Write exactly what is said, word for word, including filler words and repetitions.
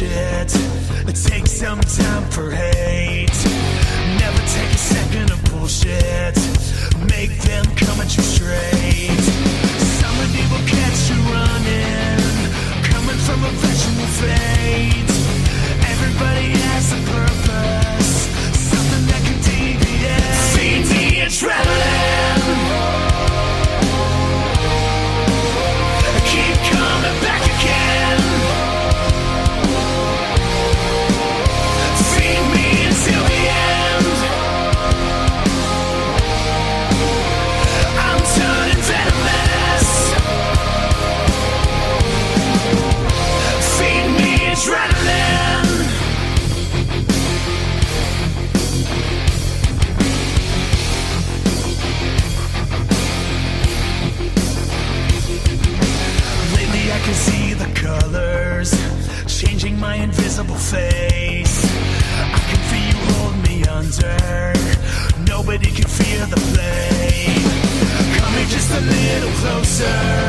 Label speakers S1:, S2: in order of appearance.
S1: bullshit. Take some time for hate. Never take a second of bullshit. Make them come at you straight. Somebody will catch you running, coming from a vegetable fate. Everybody has a purpose, something that can deviate. Feed me adrenaline, keep coming back again. Feed me until the end. I'm turning venomous. Feed me adrenaline. Lately I can see the colors changing my invisible face. I can feel you hold me under. Nobody can feel the flame. Coming just a little closer.